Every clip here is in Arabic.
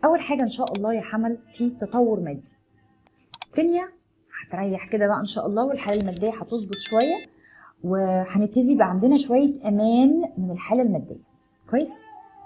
اول حاجه ان شاء الله يا حمل في تطور مادي. الدنيا هتريح كده بقى ان شاء الله، والحاله الماديه هتظبط شويه، وهنبتدي يبقى عندنا شويه امان من الحاله الماديه. كويس.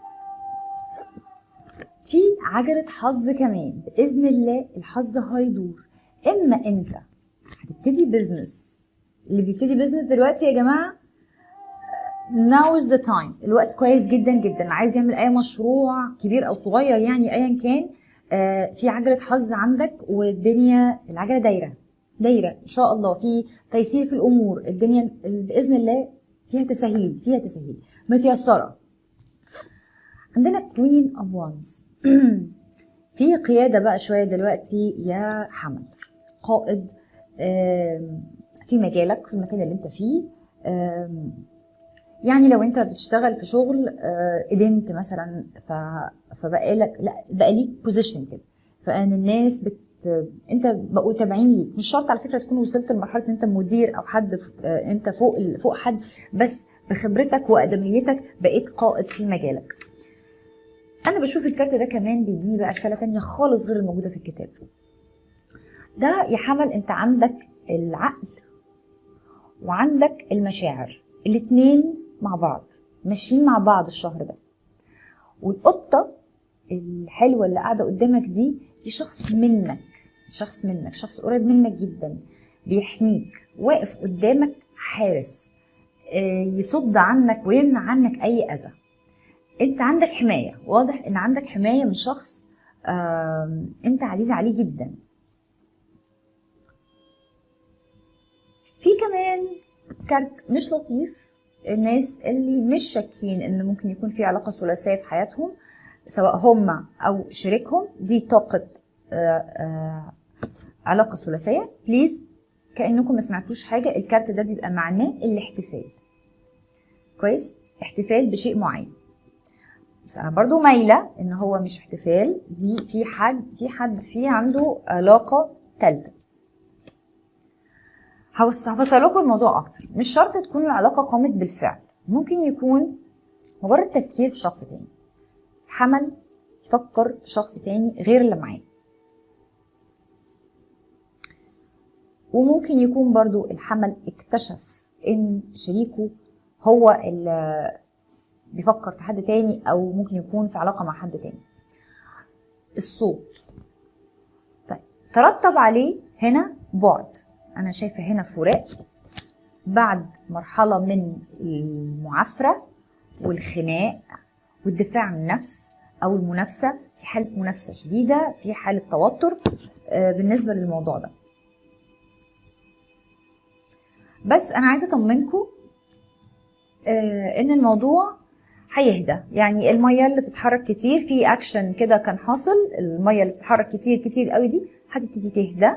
في عجله حظ كمان باذن الله، الحظ هيدور. اما انت هتبتدي بيزنس، اللي بيبتدي بيزنس دلوقتي يا جماعه now is the time، الوقت كويس جدا جدا. عايز يعمل اي مشروع كبير او صغير يعني ايا كان، في عجله حظ عندك، والدنيا العجله دايره ان شاء الله، في تيسير في الامور، الدنيا باذن الله فيها تسهيل متيسره. عندنا كوين اوف وانز في قياده بقى شويه دلوقتي يا حمل، قائد في مجالك، في المكان اللي انت فيه. يعني لو انت بتشتغل في شغل قدمت مثلا، بقى ليك بوزيشن كده، فان الناس انت بقوا تابعين ليك. مش شرط على فكره تكون وصلت لمرحله ان انت مدير او حد انت فوق حد، بس بخبرتك وادميتك بقيت قائد في مجالك. انا بشوف الكارت ده كمان بيديني بقى رساله تانية خالص غير الموجوده في الكتاب ده يا حمل. انت عندك العقل وعندك المشاعر، الاتنين مع بعض ماشيين مع بعض الشهر ده. والقطة الحلوة اللي قاعدة قدامك دي شخص منك، شخص قريب منك جدا، بيحميك، واقف قدامك حارس، يصد عنك ويمنع عنك اي اذى. انت عندك حماية، واضح ان عندك حماية من شخص انت عزيز عليه جدا. في كمان كارت مش لطيف، الناس اللي مش شاكين ان ممكن يكون في علاقه ثلاثيه في حياتهم، سواء هم او شريكهم، دي طاقه علاقه ثلاثيه. بليز كانكم ما سمعتوش حاجه، الكارت ده بيبقى معناه الاحتفال. كويس، احتفال بشيء معين. بس انا برضو مايله ان هو مش احتفال، دي في حد فيه عنده علاقه ثالثه. هفسر لكم الموضوع اكتر. مش شرط تكون العلاقه قامت بالفعل، ممكن يكون مجرد تفكير في شخص تاني. الحمل يفكر في شخص تاني غير اللي معاه. وممكن يكون برضو الحمل اكتشف ان شريكه هو اللي بيفكر في حد تاني، او ممكن يكون في علاقه مع حد تاني. الصوت طيب ترتب عليه هنا بعد، انا شايفه هنا فراق بعد مرحله من المعافره والخناق والدفاع عن النفس او المنافسه، في حاله منافسه شديده، في حاله توتر بالنسبه للموضوع ده. بس انا عايزه اطمنكم ان الموضوع هيهدى. يعني الميه اللي بتتحرك كتير، في اكشن كده كان حاصل، الميه اللي بتتحرك كتير قوي دي هتبتدي تهدى.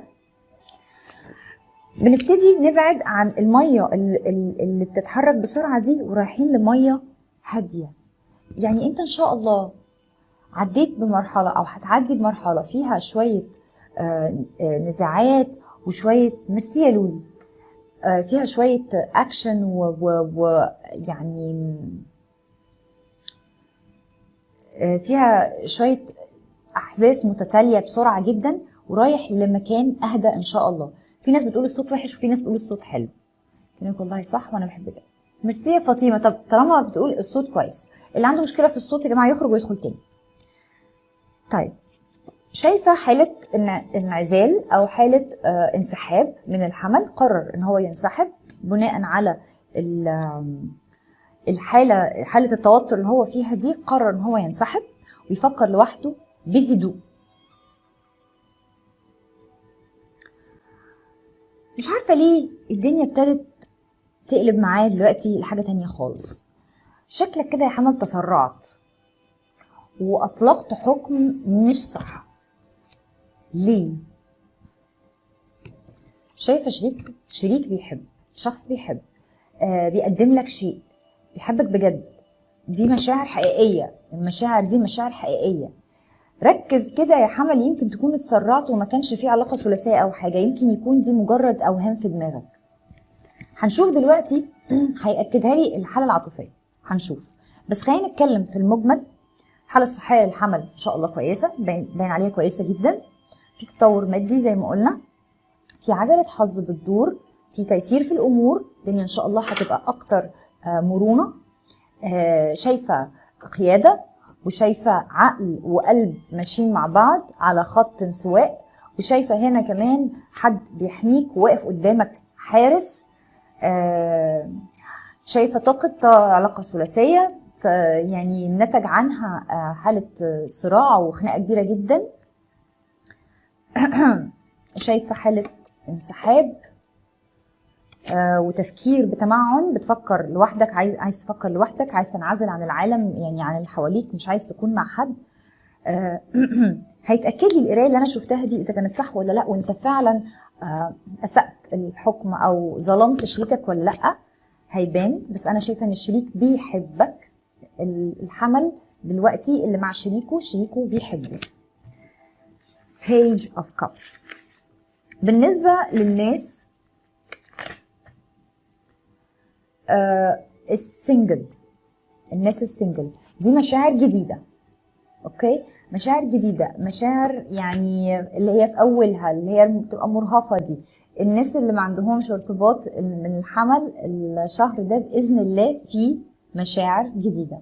بنبتدي نبعد عن الميه اللي بتتحرك بسرعه دي، ورايحين لميه هاديه. يعني انت ان شاء الله عديت بمرحله او هتعدي بمرحله فيها شويه نزاعات وشويه، ميرسي يا لولي، فيها شويه اكشن ويعني فيها شويه احداث متتاليه بسرعه جدا، ورايح لمكان اهدى ان شاء الله. في ناس بتقول الصوت وحش وفي ناس بتقول الصوت حلو. كلامك والله صح وانا بحب ده. ميرسي يا فاطمه. طب طالما بتقول الصوت كويس، اللي عنده مشكله في الصوت يا جماعه يخرج ويدخل تاني. طيب شايفه حاله انعزال او حاله انسحاب من الحمل، قرر ان هو ينسحب بناء على حاله التوتر اللي هو فيها دي. قرر ان هو ينسحب ويفكر لوحده بهدوء. مش عارفه ليه الدنيا ابتدت تقلب معاه دلوقتي لحاجه تانية خالص. شكلك كده يا حمل تسرعت واطلقت حكم مش صح. ليه؟ شايفه شريك بيحب، شخص بيحب، بيقدم لك شيء، بيحبك بجد. دي مشاعر حقيقيه، المشاعر دي مشاعر حقيقيه. ركز كده يا حمل، يمكن تكون اتسرعت وما كانش في علاقه ثلاثيه او حاجه، يمكن يكون دي مجرد اوهام في دماغك. هنشوف دلوقتي هيأكدها لي الحاله العاطفيه، هنشوف. بس خلينا نتكلم في المجمل. الحاله الصحيه للحمل ان شاء الله كويسه، باين عليها كويسه جدا. في تطور مادي زي ما قلنا، في عجله حظ بتدور، في تيسير في الامور، الدنيا ان شاء الله هتبقى اكتر مرونه. شايفه قياده، وشايفه عقل وقلب ماشيين مع بعض على خط سواء، وشايفه هنا كمان حد بيحميك وواقف قدامك حارس. شايفه طاقه علاقه ثلاثيه يعني نتج عنها حاله صراع وخناقه كبيره جدا. شايفه حاله انسحاب وتفكير بتمعن، بتفكر لوحدك، عايز تفكر لوحدك، عايز تنعزل عن العالم، يعني عن اللي حواليك، مش عايز تكون مع حد. هيتاكد لي القرايه اللي انا شفتها دي اذا كانت صح ولا لا، وانت فعلا اسأت الحكم او ظلمت شريكك ولا لا، هيبان. بس انا شايفه ان الشريك بيحبك. الحمل دلوقتي اللي مع شريكه بيحبه. Page of Cups. بالنسبه للناس السنجل، الناس السنجل دي مشاعر جديده. اوكي، مشاعر جديده، مشاعر يعني اللي هي في اولها اللي هي بتبقى مرهفه دي. الناس اللي ما عندهمش ارتباط من الحمل الشهر ده باذن الله في مشاعر جديده.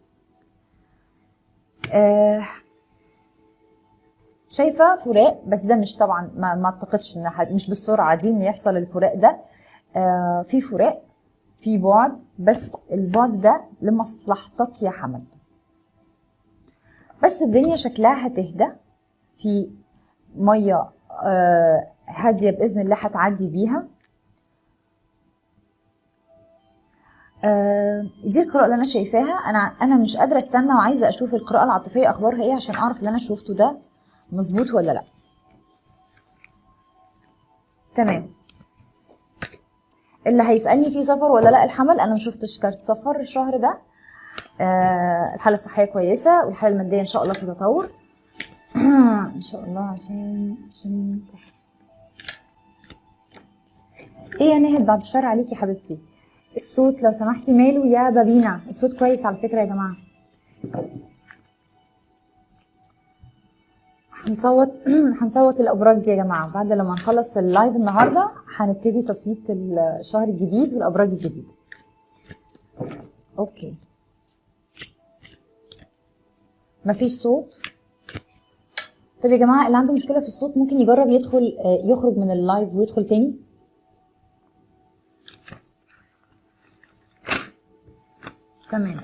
شايفه فراق، بس ده مش طبعا ما اعتقدش ان مش بالسرعه دي ان يحصل الفراق ده. في فراق، في بعد، بس البعد ده لمصلحتك يا حمل. بس الدنيا شكلها هتهدى، في ميه هاديه باذن الله هتعدي بيها. دي القراءه اللي انا شايفاها. انا مش قادره استنى وعايزه اشوف القراءه العاطفيه اخبارها ايه عشان اعرف اللي انا شفته ده مظبوط ولا لا. تمام. اللي هيسالني في سفر ولا لا الحمل، انا ما شفتش كارت سفر الشهر ده. الحاله الصحيه كويسه، والحاله الماديه ان شاء الله في تطور. ان شاء الله. عشان ايه يا نهد، بعد الشر عليكي يا حبيبتي. الصوت لو سمحتي ماله يا بابينا؟ الصوت كويس على فكره يا جماعه. هنصوت الابراج دي يا جماعه بعد لما نخلص اللايف النهارده. هنبتدي تصويت الشهر الجديد والابراج الجديده. اوكي، مفيش صوت. طب يا جماعه اللي عنده مشكله في الصوت ممكن يجرب يدخل يخرج من اللايف ويدخل تاني. تمام.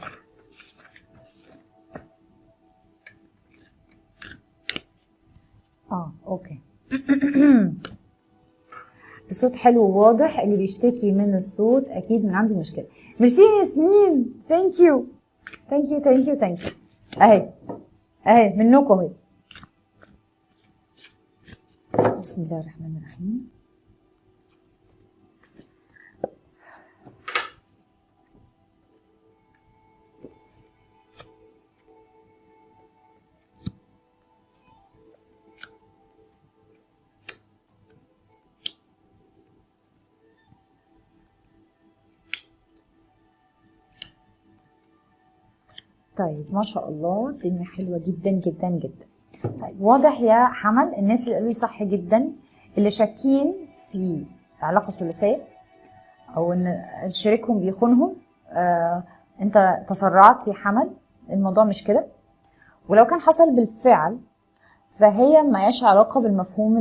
اوكي. الصوت حلو وواضح، اللي بيشتكي من الصوت اكيد من عنده مشكله. ميرسي يا ياسمين، ثانك يو ثانك يو ثانك يو ثانك يو. اهي منكم اهي. بسم الله الرحمن الرحيم. طيب ما شاء الله الدنيا حلوه جدا جدا جدا. طيب واضح يا حمل الناس اللي قالوا لي صح جدا، اللي شاكين في علاقه ثلاثيه او ان شريكهم بيخونهم. انت تسرعت يا حمل، الموضوع مش كده. ولو كان حصل بالفعل فهي ما يش علاقه بالمفهوم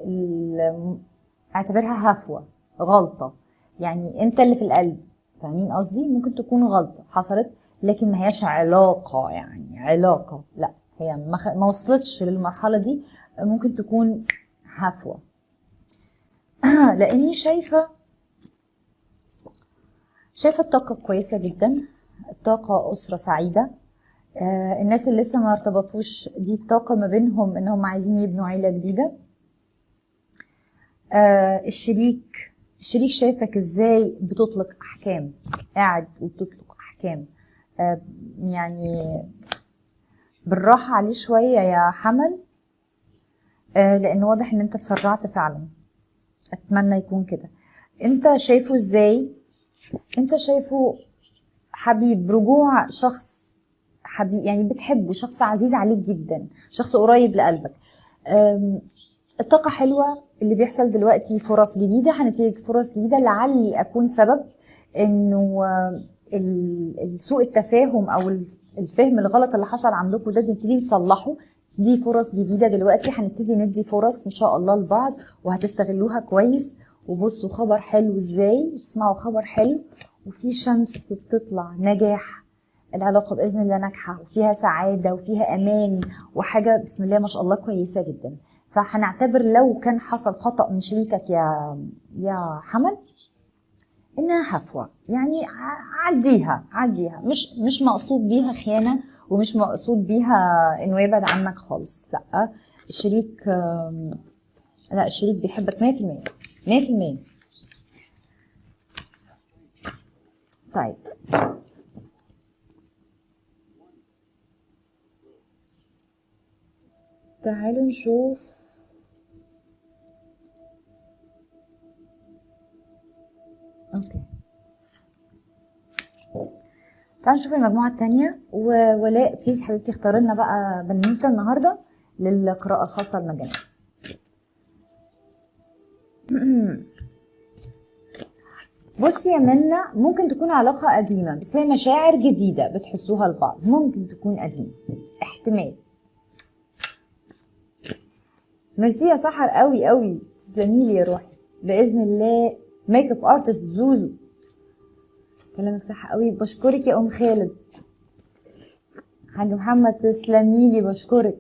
اعتبرها هفوه، غلطه، يعني انت اللي في القلب، فاهمين قصدي؟ ممكن تكون غلطه حصلت لكن ما هياش علاقه، يعني علاقه لا، هي ما وصلتش للمرحله دي، ممكن تكون هفوه. لاني شايفه الطاقه كويسه جدا، الطاقه اسره سعيده. الناس اللي لسه ما ارتبطوش دي الطاقه ما بينهم انهم عايزين يبنوا عيله جديده. الشريك شايفك ازاي بتطلق احكام، قاعد وبتطلق احكام. يعني بالراحه عليه شويه يا حمل، لان واضح ان انت اتسرعت فعلا. اتمنى يكون كده. انت شايفه ازاي؟ انت شايفه حبيب رجوع شخص حبيب، يعني بتحبه، شخص عزيز عليك جدا، شخص قريب لقلبك. الطاقة حلوة. اللي بيحصل دلوقتي فرص جديدة، هنبتدي فرص جديدة، لعلي أكون سبب إنه سوء التفاهم أو الفهم الغلط اللي حصل عندكم ده نبتدي نصلحه. دي فرص جديدة دلوقتي، هنبتدي ندي فرص إن شاء الله لبعض وهتستغلوها كويس. وبصوا خبر حلو إزاي، تسمعوا خبر حلو وفي شمس بتطلع، نجاح. العلاقة بإذن الله ناجحة وفيها سعادة وفيها أمان وحاجة بسم الله ما شاء الله كويسة جدا. فهنعتبر لو كان حصل خطأ من شريكك يا حمل إنها هفوة، يعني عديها، مش مقصود بيها خيانة ومش مقصود بيها إنه يبعد عنك خالص، لأ. الشريك بيحبك 100%. طيب تعالوا نشوف. اوكي، تعالوا نشوف المجموعة التانية. وولاء بليز حبيبتي اختاري لنا بقى بنوتة النهاردة للقراءة الخاصة المجانية. بصي يا منى، ممكن تكون علاقة قديمة بس هي مشاعر جديدة بتحسوها لبعض، ممكن تكون قديمة، احتمال. ميرسي يا سحر، قوي تسلميلي يا روحي بإذن الله. ميك اب ارتست زوزو، كلامك صح قوي، بشكرك يا ام خالد. حاج محمد تسلميلي، بشكرك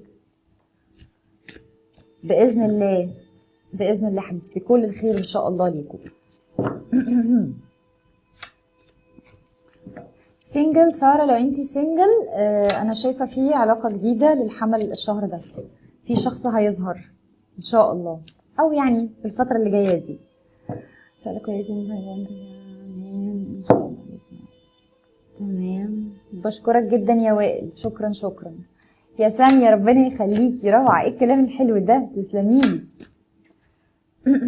بإذن الله حبيبتي، كل الخير ان شاء الله ليكم. سنجل سارة، لو انتي سنجل انا شايفة في علاقة جديدة للحمل الشهر ده، في شخص هيظهر ان شاء الله، او يعني في الفترة اللي جاية دي. كويس ان شاء الله. تمام، بشكرك جدا يا وائل، شكرا يا سامية، ربنا يخليكي، روعة، ايه الكلام الحلو ده، تسلميلي.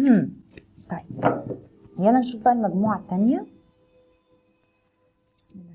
طيب يلا نشوف بقى المجموعة التانية. بسم الله.